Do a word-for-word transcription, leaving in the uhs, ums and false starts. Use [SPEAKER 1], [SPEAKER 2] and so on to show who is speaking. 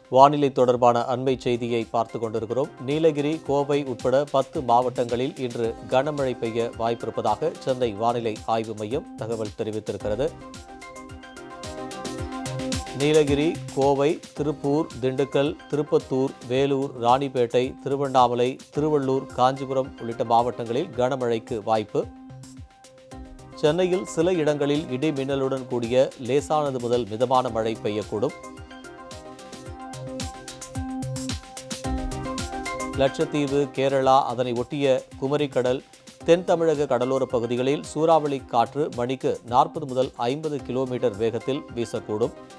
[SPEAKER 1] வானிலை தொடர்பான அண்மை செய்தியை பார்த்துக் கொண்டிருக்கிறோம். நீலகிரி, கோவை உட்பட பத்து மாவட்டங்களில் இன்று கனமழை பெய்ய வாய்ப்பிருப்பதாக சென்னை வானிலை ஆய்வு மையம் தகவல் தெரிவித்திருக்கிறது. நீலகிரி, கோவை, திருப்பூர், திண்டுக்கல், திருப்பத்தூர், வேலூர், ராணிப்பேட்டை, திருவண்ணாமலை, திருவள்ளூர், காஞ்சிபுரம் உள்ளிட்ட மாவட்டங்களில் கனமழைக்கு வாய்ப்பு. சென்னையில் சில இடங்களில் இடி மின்னலுடன் கூடிய லேசானது முதல் மிதமான மழை பெய்யக்கூடும். லட்சத்தீவு, கேரளா, அதனை ஒட்டிய குமரிக்கடல், தென் தமிழக கடலோர பகுதிகளில் சூறாவளி காற்று மணிக்கு நாற்பது முதல் ஐம்பது கிலோமீட்டர் வேகத்தில் வீசக்கூடும்.